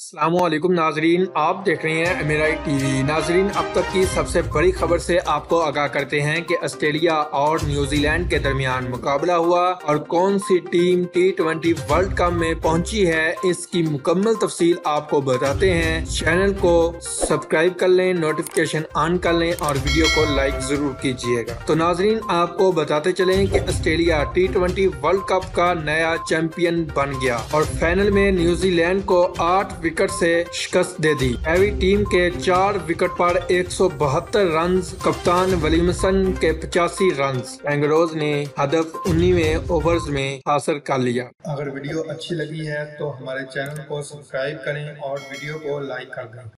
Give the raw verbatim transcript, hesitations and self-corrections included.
अस्सलामुअलैकुम नाजरीन, आप देख रहे हैं एमआरआई टीवी। नाजरीन, अब तक की सबसे बड़ी खबर से आपको आगाह करते हैं कि ऑस्ट्रेलिया और न्यूजीलैंड के दरमियान मुकाबला हुआ और कौन सी team T twenty world cup में पहुंची है, इसकी मुकम्मल तफसील आपको बताते हैं। चैनल को सब्सक्राइब कर लें, नोटिफिकेशन ऑन कर लें और वीडियो को लाइक जरूर कीजिएगा। तो नाजरीन, आपको बताते चलें कि Australia T twenty world cup का नया चैंपियन बन गया और फाइनल में न्यूजीलैंड को आठ विकेट से शिकस्त दे दी। हैवी टीम के चार विकेट पर एक सौ बहत्तर रन, कप्तान विलियमसन के पचासी रन। एंगरोज ने हदफ उन्नीसवें ओवर्स में हासिल कर लिया। अगर वीडियो अच्छी लगी है तो हमारे चैनल को सब्सक्राइब करें और वीडियो को लाइक कर दें।